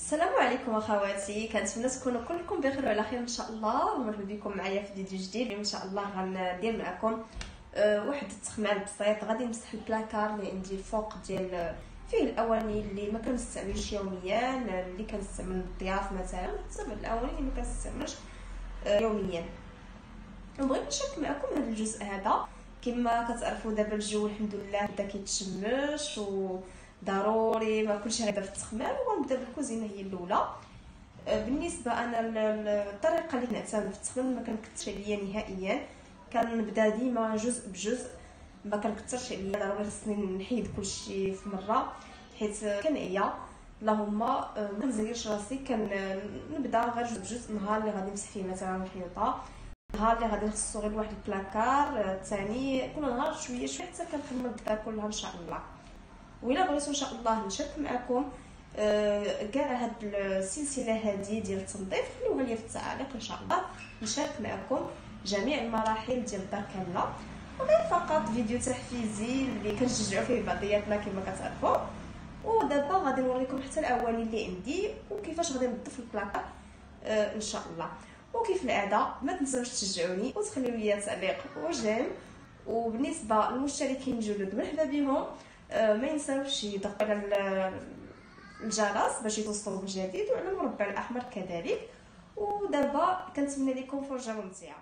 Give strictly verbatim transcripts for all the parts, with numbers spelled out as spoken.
السلام عليكم اخواتي، كنتمنى تكونوا كلكم بخير وعلى خير ان شاء الله. ومرحبا بكم معايا في فيديو جديد. اليوم ان شاء الله غندير معكم أه واحد التخمام بسيط. غادي نمسح البلاكار اللي عندي الفوق ديال فيه الاواني اللي ما كنستعملش يوميا، اللي كنستعمل الضياف مثلا، حتى الاواني اللي ما كنستعملش أه يوميا. وبغيت نشارك معكم هذا الجزء هذا. كما كتعرفوا دابا الجو الحمد لله بدا كيتشمش و ضروري ما كلشي هذا في التخمام. ونبدا بالكوزينه هي الاولى. بالنسبه انا الطريقه اللي كنعتمد في التخمام ما كنكثرش عليا نهائيا، كنبدا ديما جزء بجزء، ما كنكثرش عليا. ضروري خصني نحيد كلشي في مره حيت كنعيا. اللهم ما كنزيرش راسي، كنبدا غير جزء بجزء. نهار اللي غادي نمسح فيه مثلا الحيوطه، نهار اللي غادي نخصو غير واحد البلاكار الثاني، كل نهار شويه شويه حتى كنكمل الدار كلها ان شاء الله. وإلا بغيتو ان شاء الله نشارك معكم كاع هاد السلسله هذه ديال التنظيف، خليوها لي في التعاليق ان شاء الله نشارك معكم جميع المراحل ديال الدار كامله. وغير فقط فيديو تحفيزي اللي كنشجعوا فيه بعضياتنا كما كتعرفوا. ودابا غادي نوريكم حتى الاواني اللي عندي وكيفاش غادي نظف البلاكار آه ان شاء الله. وكيف العاده ما تنساوش تشجعوني وتخليو لي تعليق وجيم. وبالنسبه للمشتركين الجدد مرحبا بهم، آه ما ينساوش يضغطوا على الجرس باش يتوصلوا بالجديد، وعلى المربع الاحمر كذلك. ودابا كنتمنى لكم فرجه ممتعه.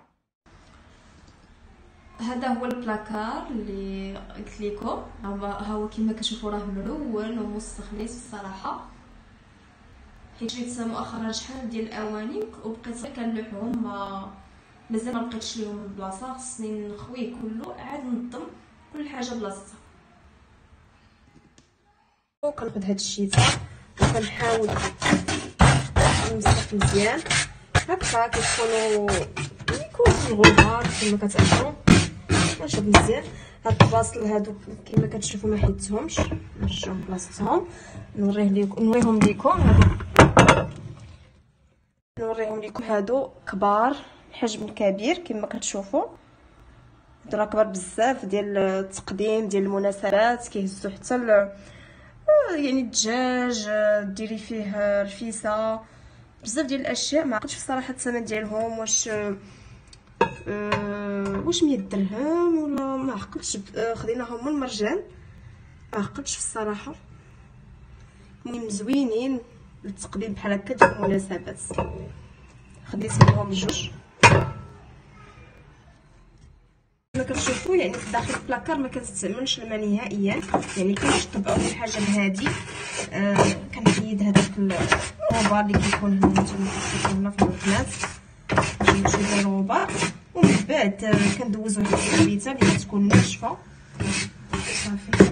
هذا هو البلاكار اللي قلت لكم، ها هو كما كتشوفوا راه ملون ومستخلص الصراحه، حيت شريت مؤخرا شحال ديال الاواني وبقيت غير كنلوحهم، ما مازال ما لقيتش ليهم البلاصه. خصني نخويه كله عاد ننظم كل حاجه بلاصتها. وكناخذ هاد الشيته وكنحاول نمسح مزيان هكا، كيكونوا يكون الغبار كما كتعرفوا. نشوف مزيان هاد البلاصه هادو كما كتشوفوا ما حيدتهمش، نرجعهم بلاصتهم. نوريه لكم نوريهم لكم هادو نوريهم لكم هادو كبار، حجم كبير كما كتشوفوا. هادو راه كبار بزاف ديال التقديم ديال المناسبات، كيهزوا حتى يعني الدجاج، ديري فيه رفيسه، بزاف ديال الاشياء. ما عقلتش الصراحه الثمن ديالهم، واش أه واش مية درهم ولا ما عقلتش. خديناهم من المرجان، ما عقلتش الصراحه. المهم زوينين للتقديم بحال هكا ديال المناسبات. خديت منهم جوج كما كتشوفوا. يعني في داخل البلاكار ما كنستعملش الماء نهائيا، يعني كنشطبوا في الحاجه بهادي. آه كنحيد هذاك الغبار اللي كيكون هنا، نتوما كتشوفوا هنا في القناه كيمشي ديال الغبار. ومن بعد آه كندوز واحد السربيته اللي كتكون ناشفه صافي.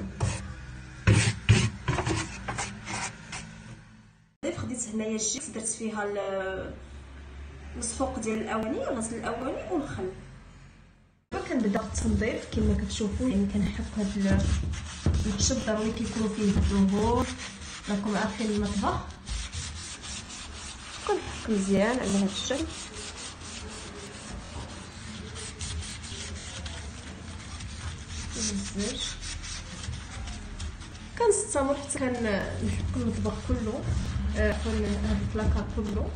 خديت هنايا الجيكس درت فيها الصفوق ديال الاواني، غسل الاواني والخل. كنبدا التنظيف كما كتشوفوا. يعني كنحك هاد الخشب، ضروري كيكونوا فيه الدهون، راكم عارفين المطبخ. كنحك مزيان على هاد الشكل. بزاف كنستمر حتى كنحك المطبخ كله، عفوا هاد البلاكار كله.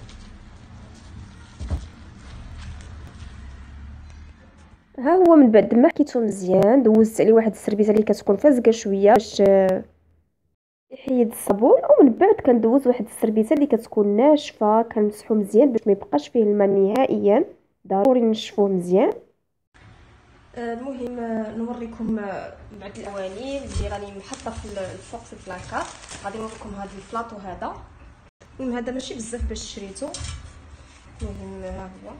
ها هو من بعد ما حكيته مزيان دوزت عليه واحد السربيته اللي كتكون فازقه شويه باش يحيد الصابون، ومن بعد كندوز واحد السربيته اللي كتكون ناشفه كنمسحو مزيان باش ما يبقاش فيه الماء نهائيا. ضروري نشفوه مزيان. المهم نوريكم بعض الاواني اللي راني محطه في الفوق في البلاكار. غادي نوريكم هذا البلاطو هذا. المهم هذا ماشي بزاف باش شريته. المهم ها هو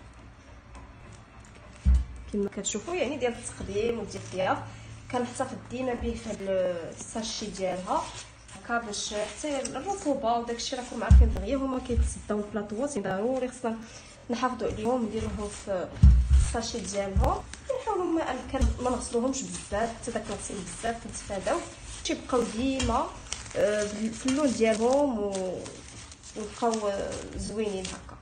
كما كتشوفوا، يعني ديال التقديم وديال الضياف. كنحتفظ ديما به في هذا الساشي ديالها هكا باش حتى الرطوبه وداكشي راكم عارفين دغيا هما كيتصداو البلاطوات. ضروري خصنا نحافظوا عليهم، نديروهم في الساشي ديالهم. نحاولوا ما امكن ما نغسلوهمش بزاف، حتى داك الغسيل بزاف كنتفاداو، تيبقاو ديما في اللون ديالهم ويبقاو زوينين هكا.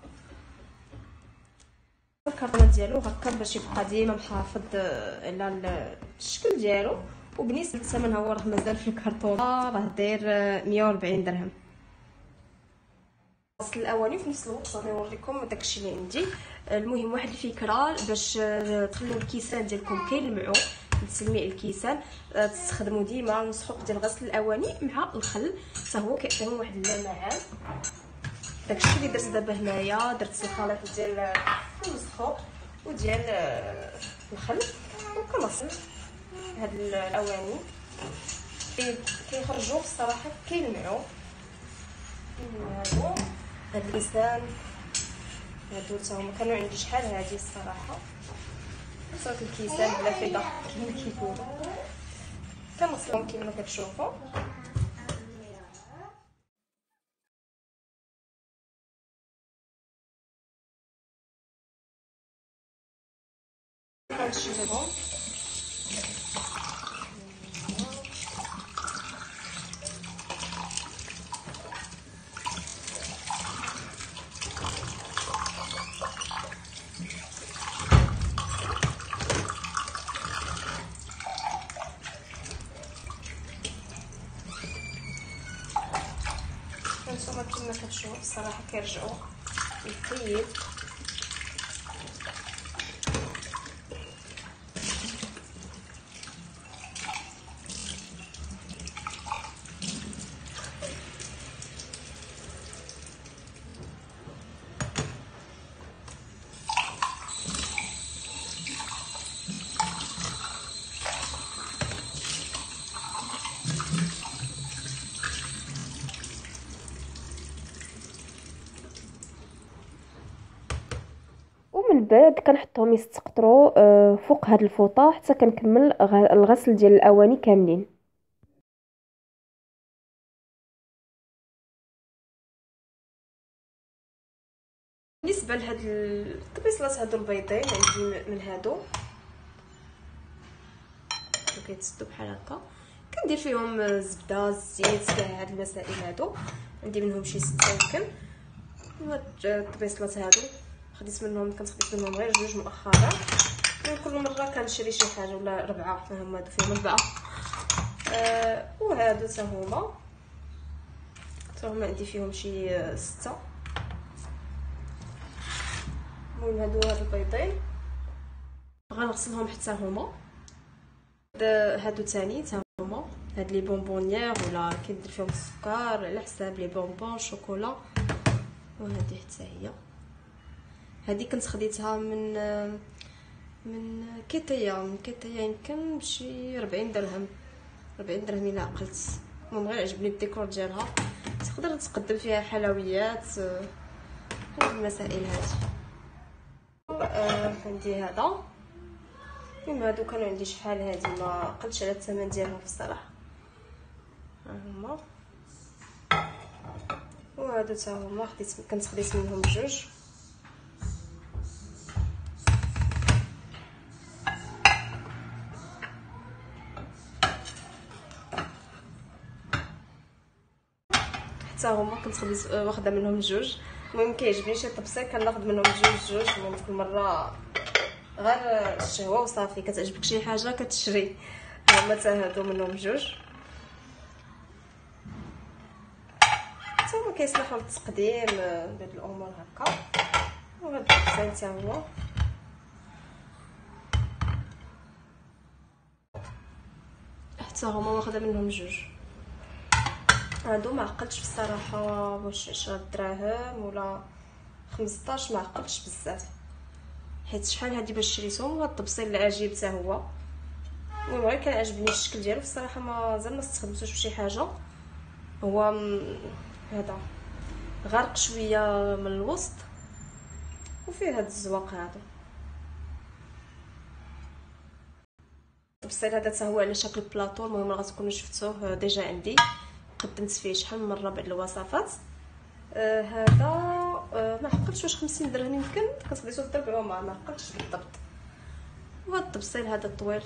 الكرتونه ديالو هكا باش يبقى ديما محافظ على الشكل ديالو. وبالنسبه للثمن هو راه مازال في الكرتونه راه داير مية وربعين درهم. غسل الاواني في نفس الوقت غادي نوريكم داكشي اللي عندي. المهم واحد الفكره باش تخليو الكيسان ديالكم كيلمعوا لتلميع الكيسان، تستخدموا ديما المسحوق ديال غسل الاواني مع الخل، حتى هو كيعطيهم واحد اللمعان. داكشي اللي درت دابا هنايا، درت الخليط ديال المسحوق وديال الخل وكنغسل هاد الاواني. كيخرجوا بصراحه كيلمعوا. هادو هاد الكيسان هادو تا هما كانوا عندي شحال هادي الصراحه، صافي الكيسان بلا فيضه كيما كيقولوا، كنغسلهم كيما كتشوفوا. كنشيلهم هانتوما كيما كتشوفوا الصراحه كيرجعوا الخيط. ومن بعد كنحطهم يستقطروا فوق هاد الفوطه حتى كنكمل الغسل ديال الاواني كاملين. بالنسبه لهاد الطبيصلات هادو البيضين عندي من هادو كيتسدوا بحال هكا، كندير فيهم الزبده الزيت كاع هاد المسائل هادو، عندي منهم شي ستة يمكن. وهاد الطبيصلات هادو خديت منهم كنت خديت منهم غير جوج مؤخرا، كل مره كنشري شي حاجه ولا ربعه، هما هادو فيهم ربعه. أه وهادو حتى هما حتى هما عندي فيهم شي ستة. المهم هادو هاد البيضين غنغسلهم حتى هما. هادو تاني حتى هما هاد لي بونبونيير ولا كندير فيهم السكر على حساب لي بونبون شوكولا. وهذه حتى هي، هذه كنت خديتها من من كيتيا من كيتيا يمكن بشي ربعين درهم ربعين درهم الا عقلت. المهم غير عجبني الديكور ديالها، تقدر تقدم فيها حلويات هاد المسائل هادي. آه عندي هذا. المهم هادو كانوا عندي شحال هادي ما قلتش على الثمن ديالهم بصراحه، ها هما. وهادو حتى هما خديت كنت خديت منهم بجوج. حتى هما كنت خديت واخده منهم جوج. المهم كيعجبني شي طبسيل كناخذ منهم جوج جوج. المهم كل مره غير الشهوه وصافي، كتعجبك شي حاجه كتشري. هما حتى هادو منهم جوج، حتى هما كيصلحوا للتقديم بهاد الامور هكا. وهاد الطبسيل حتى هو حتى هما واخده منهم جوج. هادو ما عقلتش بصراحه واش عشرة دراهم ولا خمسطاش، ما عقلتش بزاف حيت شحال هادي باش شريتهم. وهاد الطبسيل العجيب حتى هو، المهم غير كان عجبني الشكل ديالو بصراحه، ما زال ما استخدمتوش بشي حاجه. هو هذا غارق شويه من الوسط وفيه هاد الزواق هادو. الطبسيل هذا حتى هو على شكل بلاطو. المهم راه غتكونوا شفتوه ديجا عندي، قدمت فيه شحال من مره بعد الوصفات. آه هذا آه ما عقلتش واش خمسين درهم يمكن، كنت خديتو في درب عمر ما عقلتش بالضبط. وهاد الطبسيل هذا الطويل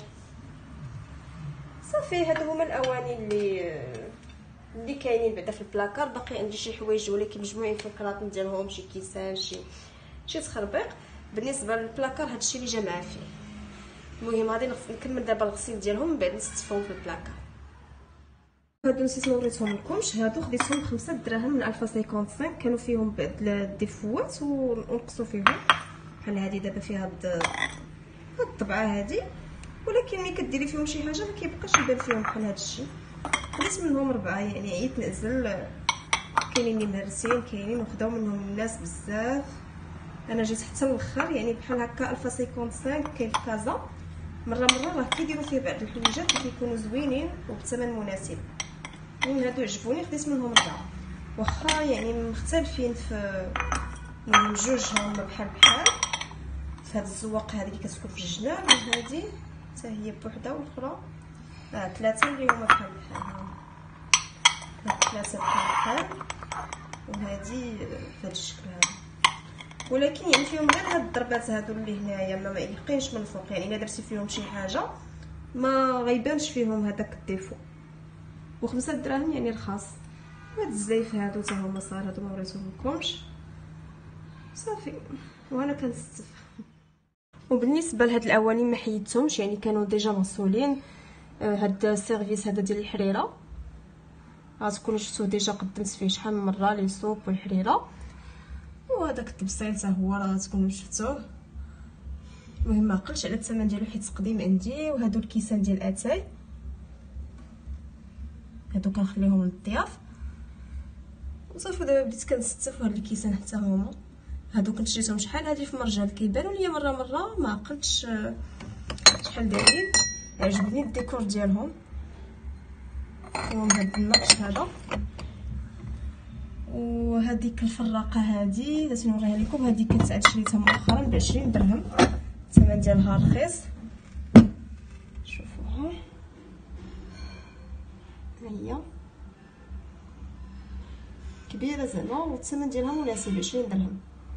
صافي. هادو هما الاواني اللي اللي كاينين بعدا في البلاكار. باقي عندي شي حوايج ولكن مجموعين في الكراطن ديالهم، شي كيسان شي شي تخربيق. بالنسبه للبلاكار هادشي اللي جا معاه فيه. المهم غادي نكمل دابا الغسيل ديالهم من بعد نستفهم في البلاكار. هادو نسيت نوريتهم لكمش، هادو خديتهم بخمسة دراهم من ألف خمسمية وخمسين، كانوا فيهم بعض الديفوات ونقصوا فيهم. بحال هادي دابا فيها هاد هاد الطبعه هادي، ولكن ملي كديري فيهم شي حاجه ما كيبقاش يبان فيهم بحال هاد الشيء. خديت منهم ربعه، يعني عييت نعزل، كاينين اللي مهرسين كاينين وخداو منهم الناس بزاف. انا جيت حتى الاخر، يعني بحال هكا ألف خمسمية وخمسين كاين في كازا، مره مره راه كيديروا فيه بعض الحويجات اللي كيكونوا زوينين وبثمن مناسب. المهم هادو عجبوني خديت منهم ربعه، واخا يعني مختلفين في المهم جوجهم بحال بحال. في هاد الزواق هذه اللي كتكون في الجناب، وهذه حتى هي بوحده، والاخرى اه ثلاثه اللي هما بحال بحال، هاد ثلاثه بحال بحال، وهذه بهذا الشكل هذا. ولكن يعني فيهم غير هاد الضربات هادو اللي هنايا، ما يلقينش من الفوق، يعني الا درتي فيهم شي حاجه ما غيبانش فيهم هذاك الديفو. وخمسة دراهم يعني رخاص. هاد الزيف هادو حتى هما صار، هادو ما وريتهم لكمش صافي، وانا كنستف. وبالنسبه لهاد الاولين ما حيدتهمش، يعني كانوا ديجا موصولين. هاد السيرفيس هذا ديال الحريره غتكونوا شفتوه ديجا، قدمت فيه شحال من مره لي صوب والحريره. وهذاك التبصيل حتى هو راه غتكونوا شفتوه. المهم ما عقلتش على الثمن ديالو حيت تقديم عندي. وهادو الكيسان ديال اتاي، هادو كنخليهم للضياف وصافي. دابا بديت كنستف هاد الكيسان حتى هما. هادو كنت شريتهم شحال هادي في مرجان، كيبانوا ليا مره مره، ما عقلتش شحال دايرين. عجبني الديكور ديالهم، فيهم هاد النقش هذا. وهذيك الفراقه هادي درت نوريها لكم، هادي كنت عاد شريتها مؤخرا ب عشرين درهم، الثمن ديالها رخيص. شوفوها هي كبيره زعما، والثمن ديالها مناسب عشرين درهم.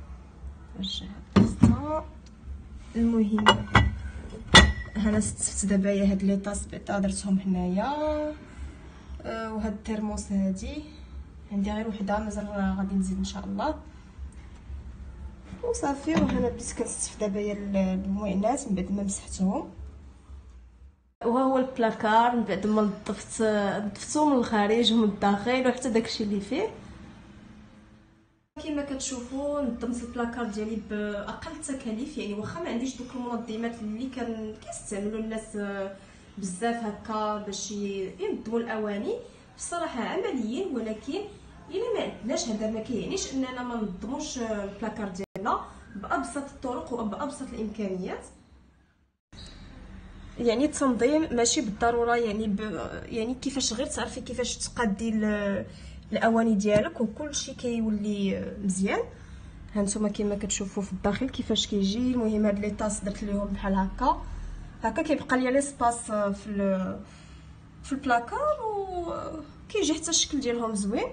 رجعت المهم انا استفدت دابا هاد لي طاس بعدا درتهم هنايا. أه وهاد الترموس هادي عندي غير وحده، مازال غادي نزيد ان شاء الله. وصافي، وهنا بديت كنستف دابا المعينات من بعد ما مسحتهم. وها هو البلاكار من بعد ما نظفت نظفتو من الخارج ومن الداخل وحتى داكشي اللي فيه. كما كتشوفوا نظمت البلاكار ديالي باقل التكاليف، يعني واخا ما عنديش دوك المنظمات اللي كان كيستعملوا الناس بزاف هكا باش ينظموا الاواني. بصراحه عمليين، ولكن الا ما عندناش هذا ما كيعنيش اننا ما نظموش البلاكار ديالنا بابسط الطرق وبابسط الامكانيات. يعني التنظيم ماشي بالضروره يعني ب... يعني كيفاش غير تعرفي كيفاش تقادي الاواني ديالك وكل شيء كيولي مزيان. هانتوما كما كتشوفوا في الداخل كيفاش كيجي. المهم هاد لي طاس درت ليهم بحال هكا هكا، كيبقى ليا ليسباس في ال... في البلاكار، وكيجي حتى الشكل ديالهم زوين.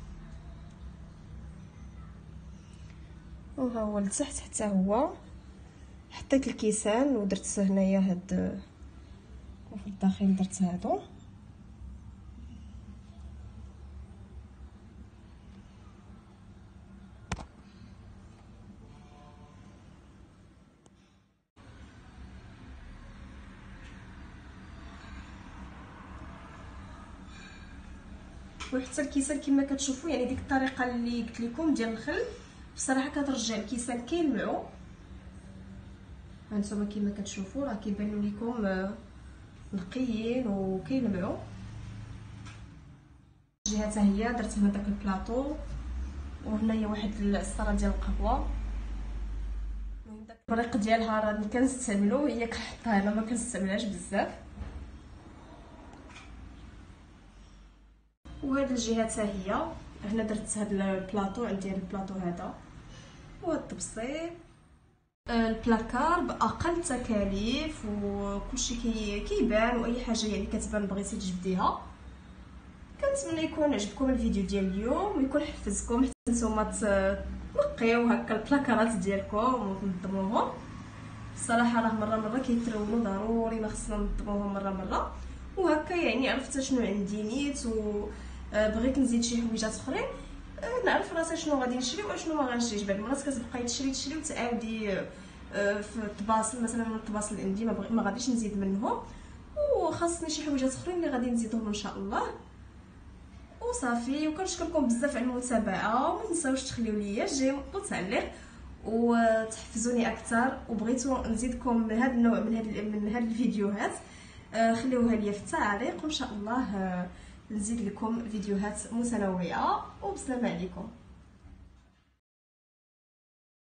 وها هو لتحت حتى هو حطيت الكيسان ودرت هنايا هاد، وفي الداخل درت هادو. وحتى الكيسان كما كتشوفوا، يعني ديك الطريقه اللي قلت لكم ديال الخل بصراحه كترجع الكيسان كيلمعوا. هانتوما كما كتشوفوا راه كيبانوا لكم نقيين وكيلمعوا. الجهه حتى هي درت هنا داك البلاطو، وهنايا واحد الصاله ديال القهوه. المهم داك البريق ديالها راه كنستعملو، هي كنحطها انا ما كنستعملهاش بزاف. وهاد الجهه حتى هي هنا درت هاد البلاطو، عندي هاد البلاطو هذا وهاد الطبسيل. البلاكار باقل تكاليف وكلشي كي كيبان، واي حاجه يعني كتبان بغيتي تجبديها. كنتمنى يكون عجبكم الفيديو ديال اليوم ويكون حفزكم حتى نتوما تنقيو هكا البلاكارات ديالكم وتنظموهم. الصراحه راه مره مره كيترونوا، ضروري ما خصنا ننظموهم مره مره. وهكا يعني عرفت شنو عندي نيت وبغيت نزيد شي حويجات اخرين، نعرف راسي شنو غادي نشري وشنو ما غنشريش. بعض المرات كتبقاي تشري تشري وتعاودي في الطباصل، مثلا من الطباصل اللي عندي ما غاديش نزيد منهم، وخاصني شي حويجات اخرين اللي غادي نزيدهم ان شاء الله. وصافي. وكنشكركم بزاف على المتابعه، وما تنساوش تخليو لي جيم وتعليق وتحفزوني اكثر، وبغيتو نزيدكم من هذا النوع من هذه من هذه الفيديوهات خليوها لي في التعليق، وان شاء الله نزيد لكم فيديوهات متنوعه. وبسلام عليكم.